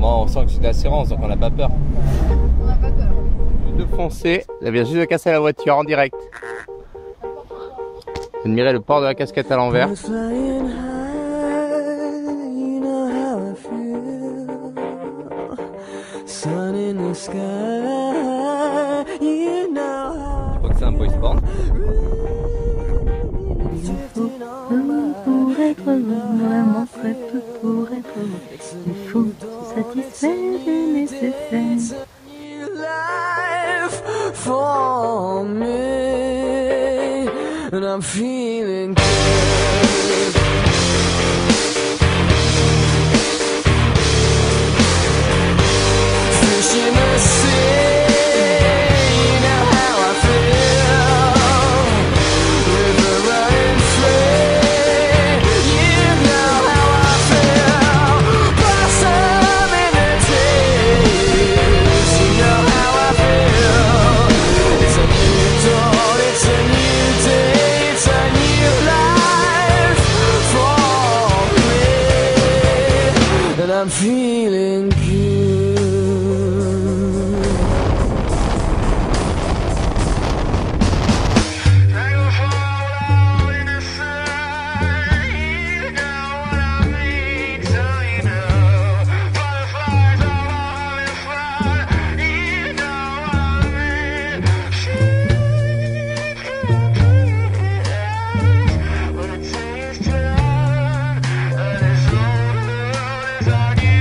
Moi, on sent que j'ai de l'assurance, donc on n'a pas peur. On n'a pas peur. De foncer, elle vient juste de casser la voiture en direct. Admirez le port de la casquette à l'envers. Je crois que c'est un boys sport. Pour être vraiment très peu pour être heureux. Il faut se satisfaire et nécessaire. For me, and I'm feeling good. Fish in the sea, you know how I feel. River running free, you know how I feel. Blossom in the trees, you know how I feel. It's a new dawn, it's a new day, it's a new life for me, and I'm feeling good. On